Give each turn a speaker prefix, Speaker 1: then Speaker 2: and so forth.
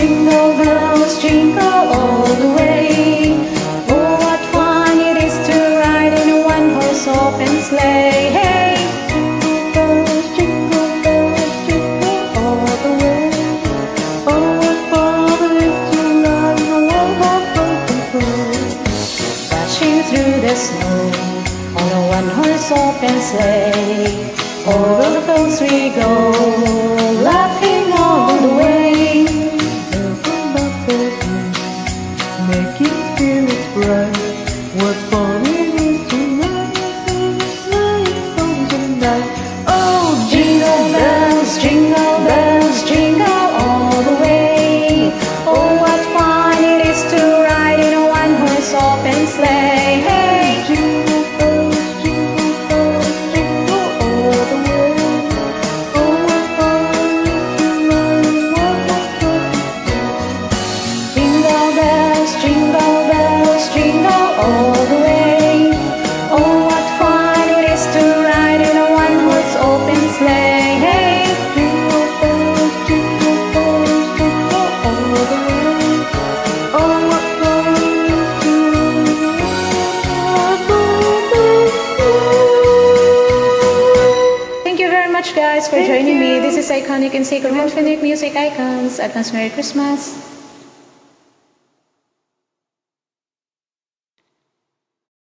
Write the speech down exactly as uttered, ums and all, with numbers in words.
Speaker 1: jingle bells, jingle all the way. Oh, what fun it is to ride in a one-horse open sleigh. Hey! Jingle bells, jingle bells, jingle all the way. Oh, what fun it is to ride in a one-horse open sleigh. Dashing through the snow on a one-horse open sleigh. Over the fields we go, laughing all the way. Making spirits bright. What fun it is to ride in a sleigh tonight. Oh, jingle bells, jingle bells, jingle all the way. Oh, what fun it is to ride in a one-horse open sleigh. Hey, jingle bells, jingle bells, jingle all the way. Oh, what fun it is to ride in a one-horse open sleigh. Jingle bells, jingle bells, jingle all the way. Oh, what fun it is to ride in a one-horse open sleigh. Hey, jingle bells, jingle bells, jingle all the way. Oh, what fun it is to ride in a one-horse open sleigh. Thank you very much, guys, for
Speaker 2: Thank
Speaker 1: joining me.
Speaker 2: you.
Speaker 1: This is Iconic and Sacred Infinite Music Icons. Advance Merry Christmas.